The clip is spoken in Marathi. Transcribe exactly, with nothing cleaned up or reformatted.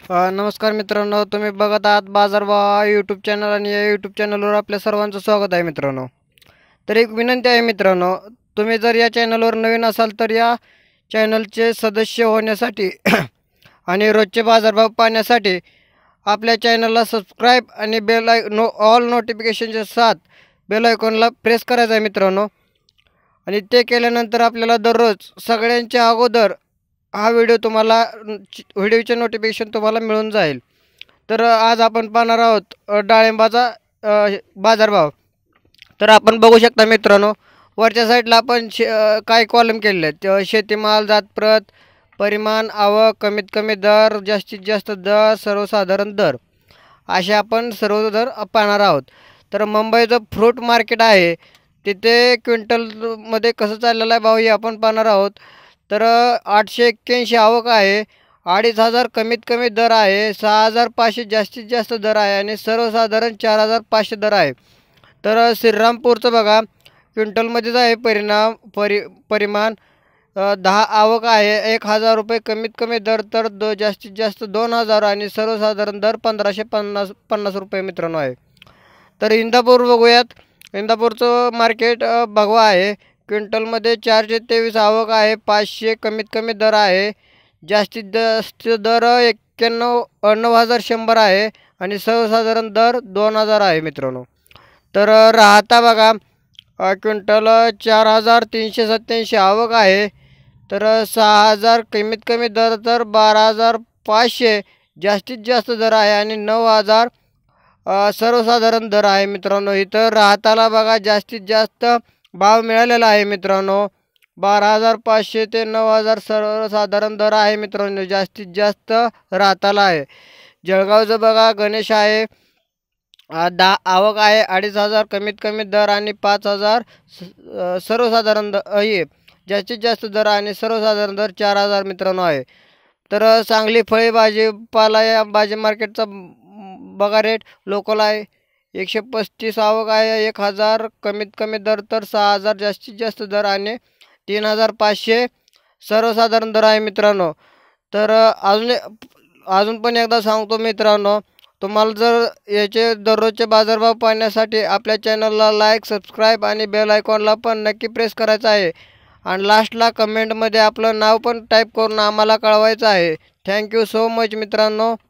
अ, नमस्कार मित्रांनो, तुम्ही बघत आहात बाजारभाव यूट्यूब चॅनल आणि या यूट्यूब चॅनलवर आपल्या सर्वांचं स्वागत आहे मित्रांनो. तर एक विनंती आहे मित्रांनो, तुम्ही जर या चॅनलवर नवीन असाल तर या चॅनलचे सदस्य होण्यासाठी आणि रोजचे बाजारभाव पाहण्यासाठी आपल्या चॅनलला सबस्क्राईब आणि बेल आय नो ऑल नोटिफिकेशनच्या साथ बेल आयकॉनला प्रेस करायचं आहे मित्रांनो. आणि ते केल्यानंतर आपल्याला दररोज सगळ्यांच्या अगोदर हा व्हिडिओ तुम्हाला व्हिडिओचे नोटिफिकेशन तुम्हाला मिळून जाईल. तर आज आपण पाहणार आहोत अ, डाळिंबाचा अ, बाजारभाव. तर आपण बघू शकता मित्रांनो, वरच्या साईडला आपण शे अ, काही कॉलम केलेले आहेत. अ, शेतीमाल, जातप्रत, परिमाण, आवक, कमीत कमी दर, जास्तीत जास्त दर, सर्वसाधारण दर, असे आपण सर्व दर पाहणार आहोत. तर मुंबईचं फ्रूट मार्केट आहे, तिथे क्विंटलमध्ये कसं चाललेलं आहे भाव हे आपण पाहणार आहोत. तर आठशे एक्क्याऐंशी आवक आहे, अडीच हजार कमीत कमी दर आहे, सहा हजार पाचशे जास्तीत जास्त दर आहे आणि सर्वसाधारण चार हजार पाचशे दर आहे. तर श्रीरामपूरचं बघा, क्विंटलमध्येच आहे परिणाम परि परिमाण अ, दहा आवक आहे, एक हजार रुपये कमीत कमी दर, तर दो जास्तीत जास्त दोन हजार आणि सर्वसाधारण दर पंधराशे पन्नास पन्नास रुपये मित्रांनो आहे. तर इंदापूर बघूयात. इंदापूरचं मार्केट अ, भगवा आहे, क्विंटलमध्ये चारशे तेवीस आवक आहे, पाचशे कमीत कमी दर आहे, जास्तीत जास्त दर एक्क्याण्णव नऊ हजार शंभर आहे आणि सर्वसाधारण दर दोन हजार आहे मित्रांनो. तर अ, राहता बघा, अ, क्विंटल चार हजार तीनशे सत्त्याऐंशी आवक आहे, तर अ, सहा हजार कमीत कमी दर, तर बारा हजार पाचशे जास्तीत जास्त दर आहे आणि नऊ हजार अ, सर्वसाधारण दर आहे मित्रांनो. इथं राहताला बघा जास्तीत जास्त भाव मिळालेला आहे मित्रांनो, बारा हजार पाचशे ते नऊ हजार सर्वसाधारण दर आहे मित्रांनो, जास्तीत जास्त राहताला आहे. जळगावचं बघा, गणेश आहे, अ, दहा आवक आहे, अडीच हजार कमीत कमी दर आणि पाच हजार स अ, सर्वसाधारण द अ, हे जास्तीत जास्त दर आणि सर्वसाधारण दर चार हजार मित्रांनो आहे. तर अ, सांगली फळे भाजीपाला या भाजी मार्केटचा बघा रेट लोकल आहे, एकशे पस्तीस आवक आहे, एक हजार कमीत कमी दर, तर सहा हजार जास्तीत जास्त दर आणि तीन हजार पाचशे सर्वसाधारण दर आहे मित्रांनो. तर अ, अजून अजून पण एकदा सांगतो मित्रांनो, तुम्हाला जर याचे दररोजचे बाजारभाव पाहण्यासाठी आपल्या चॅनलला लाईक, सबस्क्राईब आणि बेल आयकॉनला पण नक्की प्रेस करायचं आहे आणि लास्टला कमेंटमध्ये आपलं नाव पण टाईप करून आम्हाला कळवायचं आहे. थँक्यू सो मच मित्रांनो.